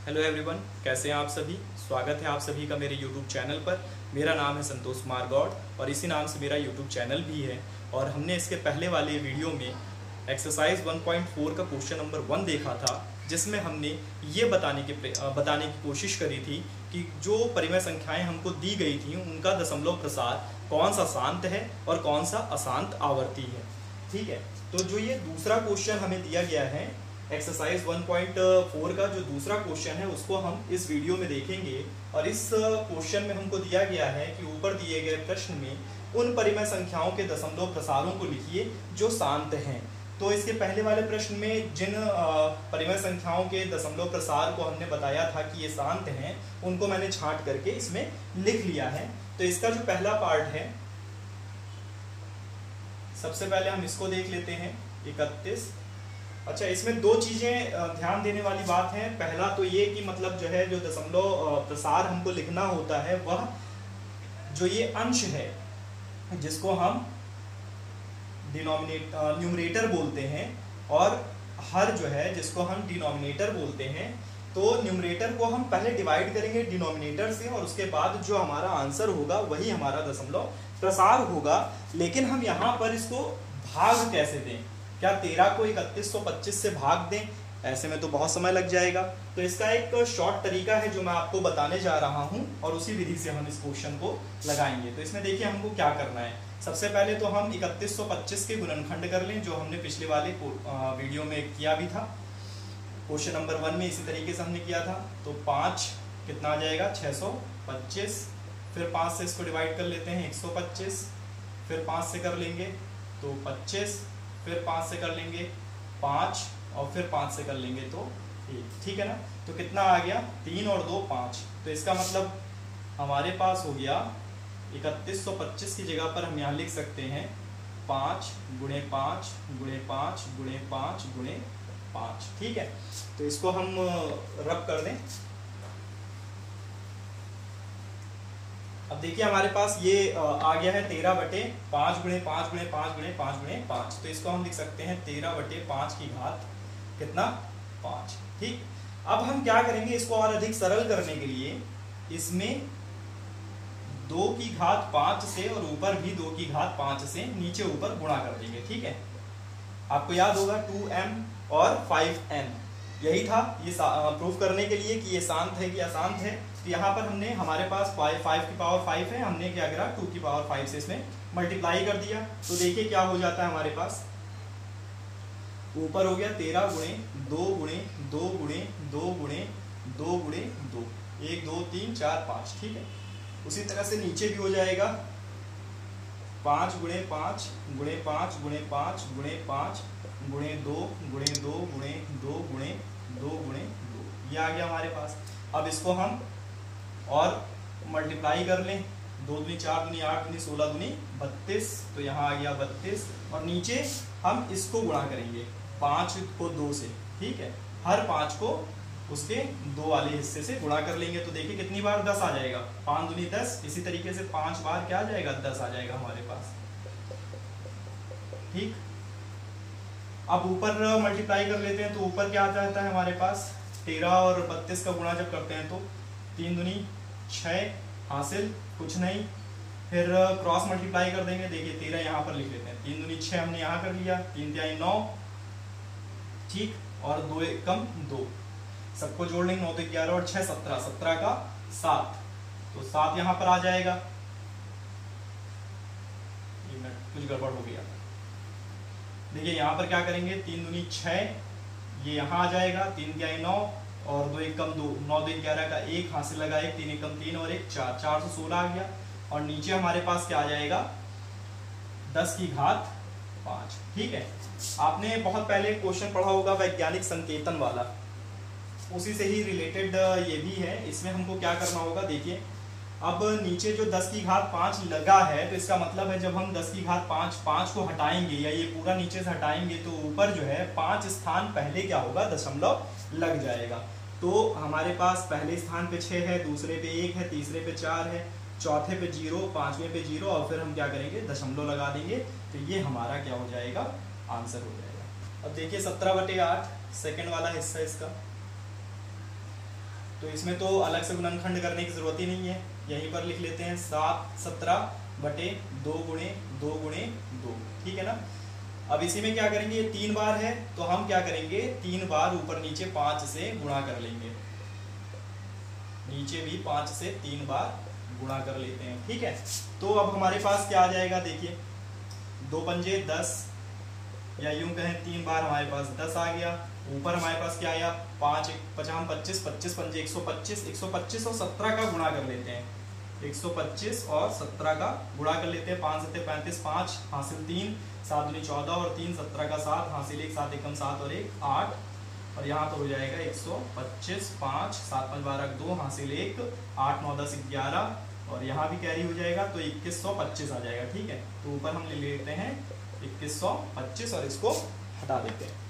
Hello everyone, कैसे हैं आप सभी। स्वागत है आप सभी का मेरे यूट्यूब चैनल पर। मेरा नाम है संतोष कुमार गौड़ और इसी नाम से मेरा यूट्यूब चैनल भी है। और हमने इसके पहले वाले वीडियो में एक्सरसाइज 1.4 का क्वेश्चन नंबर 1 देखा था, जिसमें हमने ये बताने की कोशिश करी थी कि जो परिमेय संख्याएं हमको दी गई थी उनका दशमलव प्रसार कौन सा शांत है और कौन सा अशांत आवर्ती है। ठीक है, तो जो ये दूसरा क्वेश्चन हमें दिया गया है एक्सरसाइज 1.4 का जो दूसरा क्वेश्चन है उसको हम इस वीडियो में देखेंगे। और इस क्वेश्चन में हमको दिया गया है कि ऊपर दिए गए प्रश्न में उन परिमेय संख्याओं के दशमलव प्रसारों को लिखिए जो शांत हैं। तो इसके पहले वाले प्रश्न में जिन परिमेय संख्याओं के दशमलव प्रसार को हमने बताया था कि ये शांत हैं, उनको मैंने छांट करके इसमें लिख लिया है। तो इसका जो पहला पार्ट है, सबसे पहले हम इसको देख लेते हैं 31। अच्छा, इसमें दो चीजें ध्यान देने वाली बात है। पहला तो ये कि मतलब जो है जो दशमलव प्रसार हमको लिखना होता है वह जो ये अंश है जिसको हम न्यूमरेटर बोलते हैं और हर जो है जिसको हम डिनोमिनेटर बोलते हैं। तो न्यूमरेटर को हम पहले डिवाइड करेंगे डिनोमिनेटर से और उसके बाद जो हमारा आंसर होगा वही हमारा दशमलव प्रसार होगा। लेकिन हम यहाँ पर इसको भाग कैसे दें? क्या 13 को 3125 से भाग दें? ऐसे में तो बहुत समय लग जाएगा। तो इसका एक शॉर्ट तरीका है जो मैं आपको बताने जा रहा हूं और उसी विधि से हम इस क्वेश्चन को लगाएंगे। तो इसमें देखिए हमको क्या करना है। सबसे पहले तो हम 3125 के गुणनखंड कर लें, जो हमने पिछले वाले वीडियो में किया भी था। क्वेश्चन नंबर 1 में इसी तरीके से हमने किया था। तो 5 कितना आ जाएगा? 625। फिर 5 से इसको डिवाइड कर लेते हैं 125। फिर 5 से कर लेंगे तो 25। फिर 5 से कर लेंगे 5 और फिर 5 से कर लेंगे तो 1। ठीक है ना। तो कितना आ गया? 3 और 2 5। तो इसका मतलब हमारे पास हो गया 3125 की जगह पर हम यहाँ लिख सकते हैं 5 गुणे 5 गुणे 5 गुणे 5 गुणे 5। ठीक है, तो इसको हम रब कर दें। अब देखिए हमारे पास ये आ गया है 13/5 गुणे 5 गुणे 5 गुणे 5 गुणे 5। तो इसको हम लिख सकते हैं 13/5 की घात कितना? 5। ठीक, अब हम क्या करेंगे, इसको और अधिक सरल करने के लिए इसमें 2 की घात 5 से और ऊपर भी 2 की घात 5 से नीचे ऊपर गुणा कर देंगे। ठीक है, आपको याद होगा 2m और 5n यही था ये प्रूफ करने के लिए कि ये शांत है कि अशांत है। तो यहाँ पर हमने हमारे पास 5 की पावर 5 है, हमने क्या करा 2 की पावर 5 से इसमें मल्टीप्लाई कर दिया। तो देखिए क्या हो जाता है हमारे पास। ऊपर हो गया 13 गुणे 2 गुणे 2 गुणे 2 गुणे 2 गुणे 2, 1 2 3 4 5। ठीक है, उसी तरह से नीचे भी हो जाएगा 5 गुणे 5 गुणे 5 गुणे 5 गुणे 5 गुणे 2 गुणे 2 गुणे 2 गुणे 2 गुणे 2, ये आ गया हमारे पास। अब इसको हम और मल्टीप्लाई कर लें। 2 दूनी 4 दूनी 8 दूनी 16 दूनी 32। तो यहाँ आ गया 32 और नीचे हम इसको गुणा करेंगे 5 को 2 से। ठीक है, हर 5 को उसके 2 वाले हिस्से से गुणा कर लेंगे। तो देखिए कितनी बार 10 आ जाएगा, 5 दूनी 10। इसी तरीके से 5 बार क्या आ जाएगा? 10 आ जाएगा हमारे पास। ठीक, अब ऊपर मल्टीप्लाई कर लेते हैं। तो ऊपर क्या आ जाता है हमारे पास? 13 और 32 का गुणा जब करते हैं तो 3 दूनी 6 हासिल कुछ नहीं। फिर क्रॉस मल्टीप्लाई कर देंगे। देखिए 13 यहाँ पर लिख लेते हैं। 3 दूनी 6 हमने यहाँ कर लिया, 3 तिहाई 9। ठीक, और 2 एकम 2, सबको जोड़ लेंगे। 9 तो 11 और 6 17, 17 का 7। तो 7 यहाँ पर आ जाएगा। कुछ गड़बड़ हो गया। देखिए यहाँ पर क्या करेंगे, 3 दूनी 6, ये यहाँ आ जाएगा। 3 तिहाई 9 और 2 एकम 2, 9 2 11 का 1 हासिल लगा, 1 3 एकम 3 और 1 4, 416 आ गया। और नीचे हमारे पास क्या आ जाएगा? 10 की घात 5। ठीक है, आपने बहुत पहले क्वेश्चन पढ़ा होगा वैज्ञानिक संकेतन वाला, उसी से ही रिलेटेड ये भी है। इसमें हमको क्या करना होगा, देखिए अब नीचे जो 10 की घात 5 लगा है तो इसका मतलब है जब हम 10 की घात 5 को हटाएंगे या ये पूरा नीचे से हटाएंगे तो ऊपर जो है 5 स्थान पहले क्या होगा? दशमलव लग जाएगा। तो हमारे पास पहले स्थान पे 6 है, दूसरे पे 1 है, तीसरे पे 4 है, चौथे पे 0, पांचवें पे 0 और फिर हम क्या करेंगे? दशमलव लगा देंगे। तो ये हमारा क्या हो जाएगा? आंसर हो जाएगा। अब देखिए 17/8 सेकंड वाला हिस्सा इसका। तो इसमें तो अलग से गुणनखंड करने की जरूरत ही नहीं है, यहीं पर लिख लेते हैं 7 17 बटे 2 गुणे 2 गुणे 2, ठीक है ना। अब इसी में क्या करेंगे, ये 3 बार है तो हम क्या करेंगे 3 बार ऊपर नीचे 5 से गुणा कर लेंगे, नीचे भी 5 से 3 बार गुणा कर लेते हैं, ठीक है। तो अब हमारे पास क्या आ जाएगा, देखिए 2 पंजे 10, या यूं कहें 3 बार हमारे पास 10 आ गया। ऊपर हमारे पास क्या आया 5 5 25, 25 पंजे 125, 125 और 17 का गुणा कर लेते हैं, 125 और 17 का गुणा कर लेते हैं। 5 7 35, 5 हासिल 3, 7 दूनी 14 और 3 17 का 7 हासिल 1, 7 एकम 7 और 1 8, और यहाँ पर हो जाएगा 125, 5 7 5 12 2 हासिल 1, 8 9 10 11, और यहाँ भी कैरी हो जाएगा तो 2125 आ जाएगा, ठीक है। तो ऊपर हम ले लेते हैं 2125 और इसको हटा देते हैं।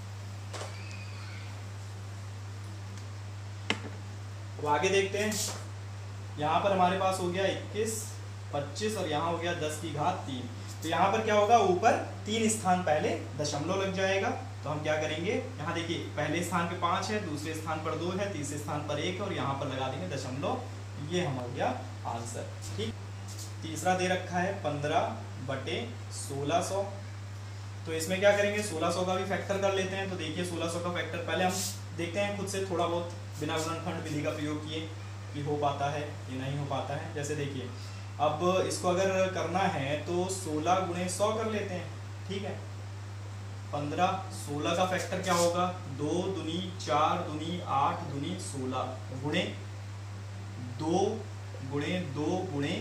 तो आगे देखते हैं, यहाँ पर हमारे पास हो गया 21 25 और यहाँ हो गया 10 की घात 3। तो यहाँ पर क्या होगा, ऊपर 3 स्थान पहले दशमलव लग जाएगा। तो हम क्या करेंगे, यहाँ देखिए पहले स्थान पे 5 है, दूसरे स्थान पर 2 है, तीसरे स्थान पर 1 और यहाँ पर लगा देंगे दशमलव, ये हम हो गया आंसर, ठीक। तीसरा दे रखा है 15 बटे 1600। तो इसमें क्या करेंगे, 1600 का भी फैक्टर कर लेते हैं। तो देखिए 1600 का फैक्टर पहले हम देखते हैं खुद से थोड़ा बहुत बिना गुणनखंड विधि का प्रयोग किए कि हो पाता है कि नहीं हो पाता है। जैसे देखिए अब इसको अगर करना है तो 16 गुणे 100 कर लेते हैं, ठीक है। 15 16 का फैक्टर क्या होगा, 2 दूनी 4 दूनी 8 दूनी 16 गुणे 2 गुणे 2 गुणे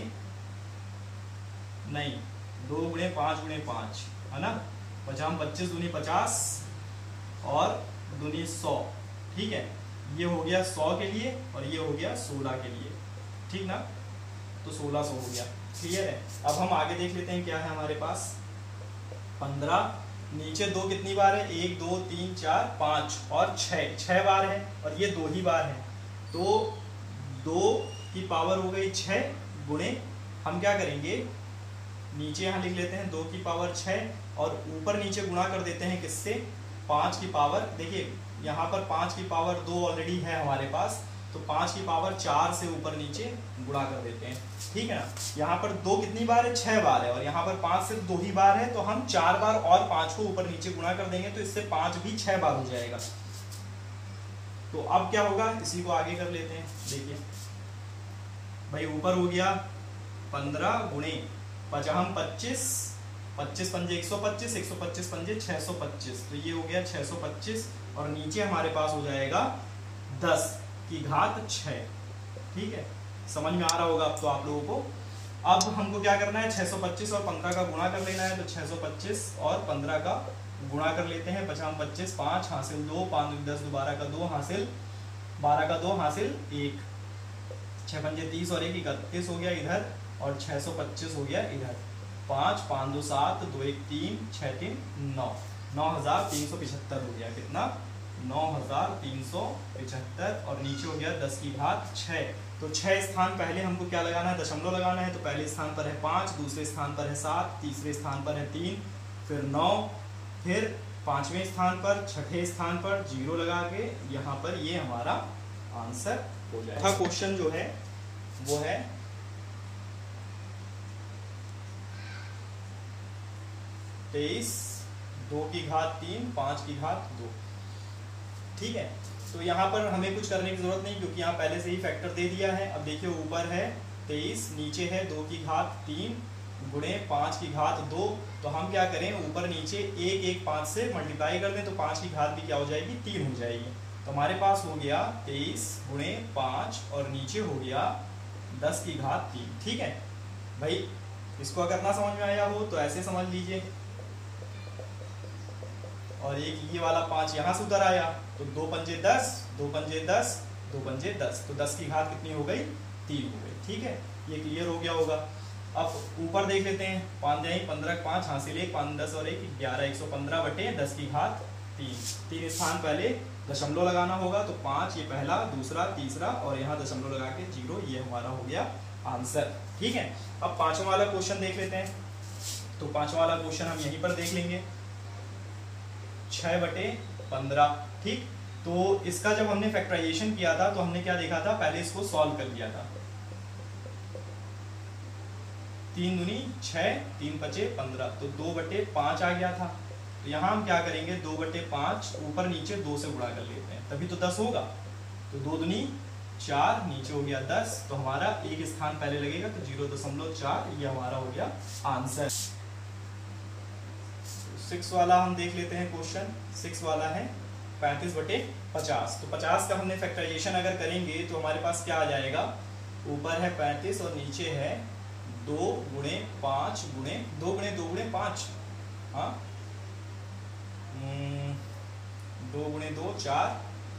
नहीं 2 गुणे 5 गुणे 5 है ना, 50 25 दूनी 50 और दूनी 100, ठीक है। ये हो गया 100 के लिए और ये हो गया 16 के लिए, ठीक ना। तो 1600 हो गया, क्लियर है। अब हम आगे देख लेते हैं क्या है हमारे पास, 15 नीचे 2 कितनी बार है, 1 2 3 4 5 और 6 बार है, और ये 2 ही बार है। तो 2 की पावर हो गई 6 गुणे, हम क्या करेंगे नीचे यहाँ लिख लेते हैं 2 की पावर 6 और ऊपर नीचे गुणा कर देते हैं किससे, 5 की पावर। देखिए यहाँ पर 5 की पावर 2 ऑलरेडी है हमारे पास, तो 5 की पावर 4 से ऊपर नीचे गुणा कर देते हैं, ठीक है ना। यहाँ पर 2 कितनी बार है, 6 बार है, और यहाँ पर 5 सिर्फ 2 ही बार है, तो हम 4 बार और 5 को ऊपर नीचे गुणा कर देंगे, तो इससे 5 भी 6 बार हो जाएगा। तो अब क्या होगा, इसी को आगे कर लेते हैं। देखिए भाई ऊपर हो गया 15 गुणे 50 25, 25 पंजे 125, 125 पंजे 625, तो ये हो गया 625, और नीचे हमारे पास हो जाएगा 10 की घात 6, ठीक है। समझ में आ रहा होगा अब तो आप लोगों को। अब हमको क्या करना है, 625 और 15 का गुणा कर लेना है, तो 625 और 15 का गुणा कर लेते हैं। 50 25 5 हासिल 2, 5 10 12 का 2 हासिल 12 का 2 हासिल 1, 6 पंजे 30 और 1 31 हो गया इधर, और 625 हो गया इधर। 5 5 2 7 2 1 3 6 3 9, 9375 हो गया, कितना 9375, और नीचे हो गया 10 की घात 6। तो 6 स्थान पहले हमको क्या लगाना है, दशमलव लगाना है। तो पहले स्थान पर है 5, दूसरे स्थान पर है 7, तीसरे स्थान पर है 3, फिर 9, फिर 5वें स्थान पर, 6ठे स्थान पर 0 लगा के यहाँ पर ये हमारा आंसर हो जाएगा। क्वेश्चन जो है वो है 23 2 की घात 3 5 की घात 2, ठीक है। तो यहाँ पर हमें कुछ करने की जरूरत नहीं, क्योंकि यहाँ पहले से ही फैक्टर दे दिया है। अब देखिए ऊपर है 23, नीचे है 2 की घात 3 गुणे 5 की घात 2। तो हम क्या करें, ऊपर नीचे 1 1 5 से मल्टीप्लाई कर दें, तो 5 की घात भी क्या हो जाएगी, 3 हो जाएगी। तो हमारे पास हो गया 23 गुणे 5 और नीचे हो गया 10 की घात 3, ठीक है भाई। इसको अगर ना समझ में आया हो तो ऐसे समझ लीजिए, और एक ये वाला 5 यहाँ से उधर आया, तो 2 पंजे 10 2 पंजे 10 2 पंजे 10, तो 10 की घात कितनी हो गई, 3 हो गई, ठीक है। ये क्लियर हो गया होगा। अब ऊपर देख लेते हैं, 5 15 5 हासिल 1 5 10 और 1 11, 115 बटे 10 की घात 3 स्थान पहले दशमलव लगाना होगा, तो 5 ये पहला, दूसरा, तीसरा, और यहाँ दशमलव लगा के 0, ये हमारा हो गया आंसर, ठीक है। अब 5वां वाला क्वेश्चन देख लेते हैं। तो 5वां वाला क्वेश्चन हम यहीं पर देख लेंगे, 6 बटे 15, ठीक। तो इसका जब हमने फैक्टराइजेशन किया था तो हमने क्या देखा था, पहले इसको सॉल्व कर लिया था। 3 दूनी 6, 3 पचे 15, तो 2/5 आ गया था। तो यहाँ हम क्या करेंगे, 2/5 ऊपर नीचे 2 से गुणा कर लेते हैं, तभी तो 10 होगा। तो 2 दूनी 4, नीचे हो गया 10, तो हमारा एक स्थान पहले लगेगा, तो 0.4 ये हमारा हो गया आंसर। 6 वाला हम देख लेते हैं क्वेश्चन। 6 वाला है 35/50। तो 50 का हमने फैक्टराइजेशन अगर करेंगे तो हमारे पास क्या आ जाएगा, ऊपर है 35 और नीचे है 2 गुणे 5 गुणे 2 गुणे 2 गुणे 5, हाँ 2 गुणे 2 4,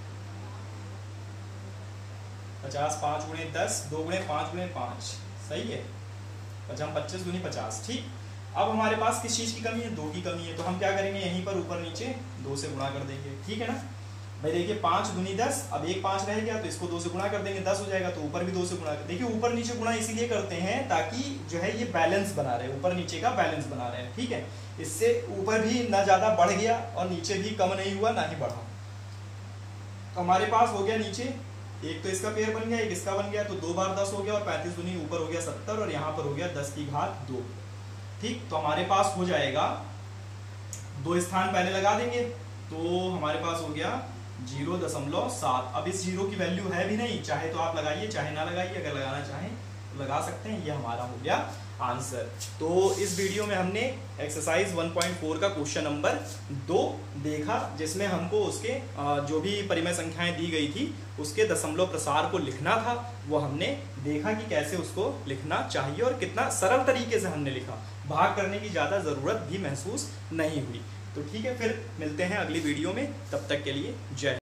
50 5 गुणे 10, 2 गुणे 5 गुणे 5, सही है। 25 गुनी 50, ठीक। अब हमारे पास किस चीज की कमी है, 2 की कमी है, तो हम क्या करेंगे, यहीं पर ऊपर नीचे 2 से गुणा कर देंगे, ठीक है ना भाई। देखिए 5 दूनी 10, अब एक 5 रह गया तो इसको 2 से गुणा कर देंगे, 10 हो जाएगा, तो ऊपर भी 2 से गुणा कर। देखिए ऊपर नीचे गुणा इसीलिए करते हैं ताकि जो है ये बैलेंस बना रहे, ऊपर नीचे का बैलेंस बना रहे, ठीक है। इससे ऊपर भी ना ज्यादा बढ़ गया और नीचे भी कम नहीं हुआ ना ही बढ़ा। तो हमारे पास हो गया नीचे एक तो इसका पेयर बन गया, एक इसका बन गया, तो 2 बार 10 हो गया, और 35 दूनी ऊपर हो गया 70 और यहाँ पर हो गया 10 की घात 2, ठीक। तो हमारे पास हो जाएगा, 2 स्थान पहले लगा देंगे, तो हमारे पास हो गया 0.7। अब इस 0 की वैल्यू है भी नहीं, चाहे तो आप लगाइए चाहे ना लगाइए, अगर लगाना चाहें तो लगा सकते हैं। ये हमारा हो गया आंसर। तो इस वीडियो में हमने एक्सरसाइज 1.4 का क्वेश्चन नंबर 2 देखा, जिसमें हमको उसके जो भी परिमेय संख्याएं दी गई थी उसके दशमलव प्रसार को लिखना था। वो हमने देखा कि कैसे उसको लिखना चाहिए और कितना सरल तरीके से हमने लिखा, भाग करने की ज़्यादा ज़रूरत भी महसूस नहीं हुई। तो ठीक है, फिर मिलते हैं अगली वीडियो में, तब तक के लिए जय।